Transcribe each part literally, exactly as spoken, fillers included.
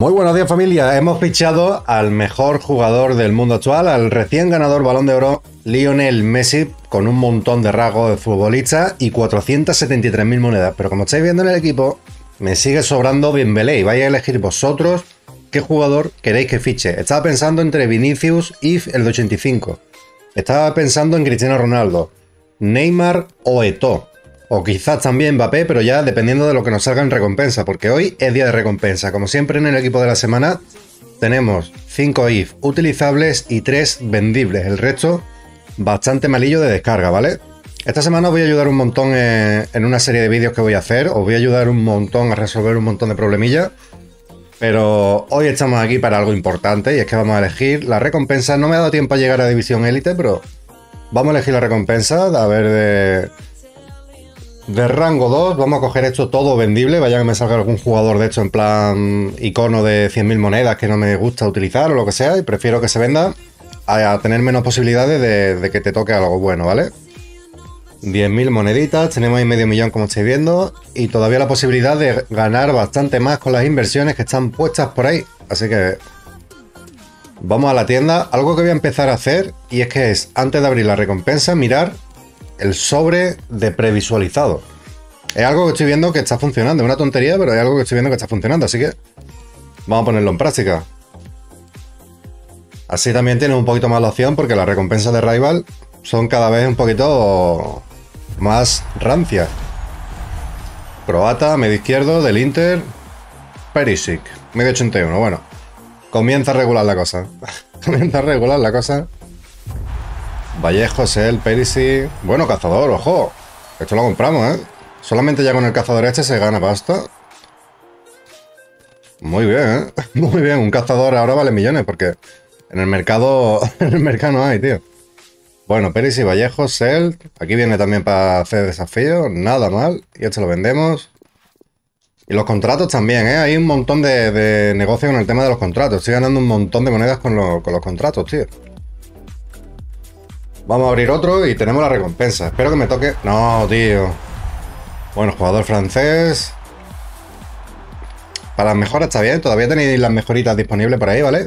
Muy buenos días, familia. Hemos fichado al mejor jugador del mundo actual, al recién ganador Balón de Oro, Lionel Messi, con un montón de rasgos de futbolista y cuatrocientas setenta y tres mil monedas. Pero como estáis viendo en el equipo, me sigue sobrando Dembélé y vais a elegir vosotros qué jugador queréis que fiche. Estaba pensando entre Vinicius y el de ochenta y cinco. Estaba pensando en Cristiano Ronaldo, Neymar o Eto'o. O quizás también Mbappé, pero ya dependiendo de lo que nos salga en recompensa, porque hoy es día de recompensa. Como siempre en el equipo de la semana tenemos cinco I F utilizables y tres vendibles. El resto bastante malillo de descarga, ¿vale? Esta semana os voy a ayudar un montón en, en una serie de vídeos que voy a hacer. Os voy a ayudar un montón a resolver un montón de problemillas. Pero hoy estamos aquí para algo importante y es que vamos a elegir la recompensa. No me ha dado tiempo a llegar a División Élite, pero vamos a elegir la recompensa. A ver, de... De rango dos, vamos a coger esto todo vendible. Vaya que me salga algún jugador de hecho en plan icono de cien mil monedas que no me gusta utilizar o lo que sea, y prefiero que se venda a tener menos posibilidades de, de que te toque algo bueno, ¿vale? diez mil moneditas, tenemos ahí medio millón como estáis viendo, y todavía la posibilidad de ganar bastante más con las inversiones que están puestas por ahí. Así que vamos a la tienda. Algo que voy a empezar a hacer, y es que es, antes de abrir la recompensa, mirar el sobre de previsualizado. Es algo que estoy viendo que está funcionando. Es una tontería, pero es algo que estoy viendo que está funcionando. Así que vamos a ponerlo en práctica. Así también tiene un poquito más la opción, porque las recompensas de Rival son cada vez un poquito más rancias. Croata, medio izquierdo, del Inter, Perisic, medio ochenta y uno. Bueno, comienza a regular la cosa. Comienza a regular la cosa. Vallejo, Sel, Perisic. Bueno, cazador, ojo. Esto lo compramos, ¿eh? Solamente ya con el cazador este se gana pasta. Muy bien, ¿eh? Muy bien. Un cazador ahora vale millones, porque en el mercado, en el mercado no hay, tío. Bueno, Perisic, Vallejo, Sel. Aquí viene también para hacer desafíos. Nada mal. Y esto lo vendemos. Y los contratos también, ¿eh? Hay un montón de, de negocio con el tema de los contratos. Estoy ganando un montón de monedas con, lo, con los contratos, tío. Vamos a abrir otro y tenemos la recompensa. Espero que me toque... No, tío. Bueno, jugador francés. Para las mejoras está bien. Todavía tenéis las mejoritas disponibles por ahí, ¿vale?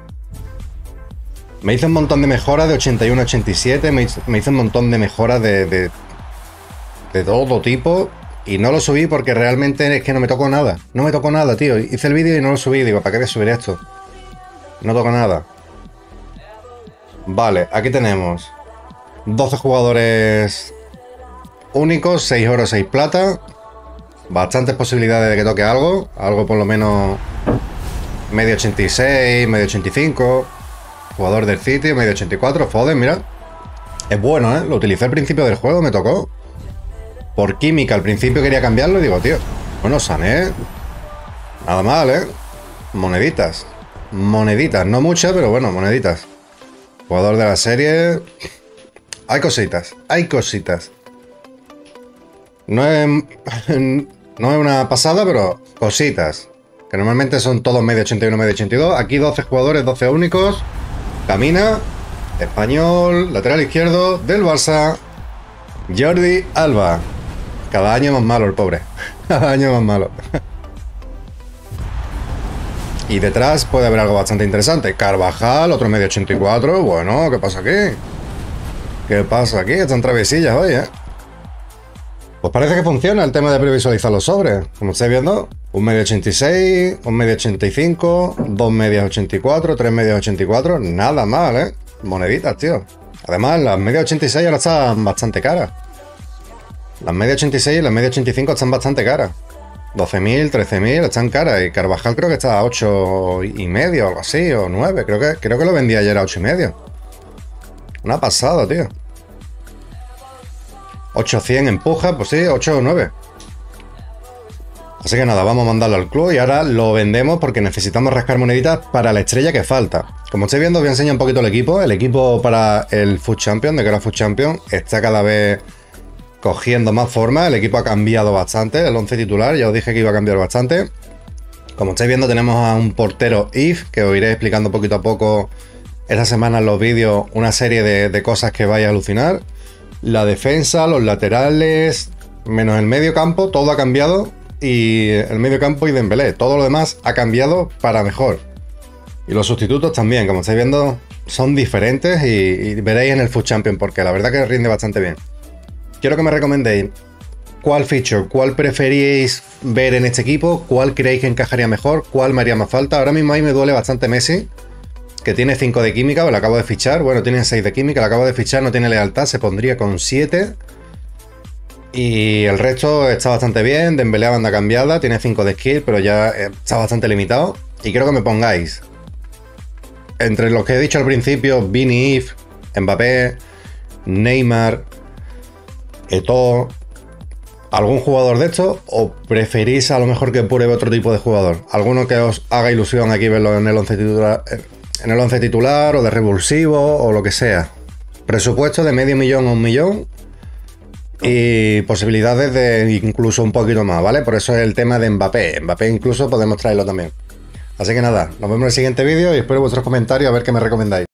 Me hice un montón de mejoras de ochenta y uno a ochenta y siete. Me hice, me hice un montón de mejoras de, de... De todo tipo. Y no lo subí porque realmente es que no me tocó nada. No me tocó nada, tío. Hice el vídeo y no lo subí. Digo, ¿para qué voy a subir esto? No toca nada. Vale, aquí tenemos doce jugadores únicos, seis oro, seis plata. Bastantes posibilidades de que toque algo. Algo por lo menos medio ochenta y seis, medio ochenta y cinco. Jugador del City, medio ochenta y cuatro. Foden, mira. Es bueno, ¿eh? Lo utilicé al principio del juego, me tocó. Por química, al principio quería cambiarlo y digo, tío, bueno, Sané. Nada mal, ¿eh? Moneditas. Moneditas, no muchas, pero bueno, moneditas. Jugador de la serie. Hay cositas, hay cositas. No es, no es una pasada, pero cositas. Que normalmente son todos medio ochenta y uno, medio ochenta y dos. Aquí doce jugadores, doce únicos. Camina. Español, lateral izquierdo del Barça. Jordi Alba. Cada año más malo el pobre. Cada año más malo. Y detrás puede haber algo bastante interesante. Carvajal, otro medio ochenta y cuatro. Bueno, ¿qué pasa aquí? ¿Qué pasa aquí? Están travesillas hoy, ¿eh? Pues parece que funciona el tema de previsualizar los sobres. Como estáis viendo, un medio ochenta y seis, un medio ochenta y cinco, dos medias ochenta y cuatro, tres medias ochenta y cuatro. Nada mal, ¿eh? Moneditas, tío. Además, las medias ochenta y seis ahora están bastante caras. Las medias ochenta y seis y las medias ochenta y cinco están bastante caras. doce mil, trece mil, están caras. Y Carvajal creo que está a ocho y medio o algo así, o nueve. Creo que, creo que lo vendí ayer a ocho y medio. Una pasada, tío. ochocientos empuja, pues sí, ocho o nueve. Así que nada, vamos a mandarlo al club y ahora lo vendemos porque necesitamos rascar moneditas para la estrella que falta. Como estáis viendo, os voy a enseñar un poquito el equipo. El equipo para el Food Champion, de que era Food Champion, está cada vez cogiendo más forma. El equipo ha cambiado bastante. El once titular, ya os dije que iba a cambiar bastante. Como estáis viendo, tenemos a un portero I F, que os iré explicando poquito a poco esta semana en los vídeos una serie de, de cosas que vais a alucinar. La defensa, los laterales, menos el medio campo, todo ha cambiado. y el medio campo y Dembélé. Todo lo demás ha cambiado para mejor. Y los sustitutos también, como estáis viendo, son diferentes y, y veréis en el Foot Champion porque la verdad que rinde bastante bien. Quiero que me recomendéis cuál feature, cuál preferíais ver en este equipo, cuál creéis que encajaría mejor, cuál me haría más falta. Ahora mismo ahí me duele bastante Messi, que tiene cinco de química, lo acabo de fichar. Bueno, tiene seis de química, lo acabo de fichar, no tiene lealtad, se pondría con siete. Y el resto está bastante bien. Dembélé a banda cambiada, tiene cinco de skill, pero ya está bastante limitado. Y quiero que me pongáis entre los que he dicho al principio, Vini, If, Mbappé, Neymar, Eto'o, algún jugador de estos, o preferís a lo mejor que pruebe otro tipo de jugador. Alguno que os haga ilusión aquí verlo en el once titular, en el once titular o de revulsivo o lo que sea. Presupuesto de medio millón a un millón y posibilidades de incluso un poquito más, ¿vale? Por eso es el tema de Mbappé. Mbappé incluso podemos traerlo también. Así que nada, nos vemos en el siguiente vídeo y espero vuestros comentarios a ver qué me recomendáis.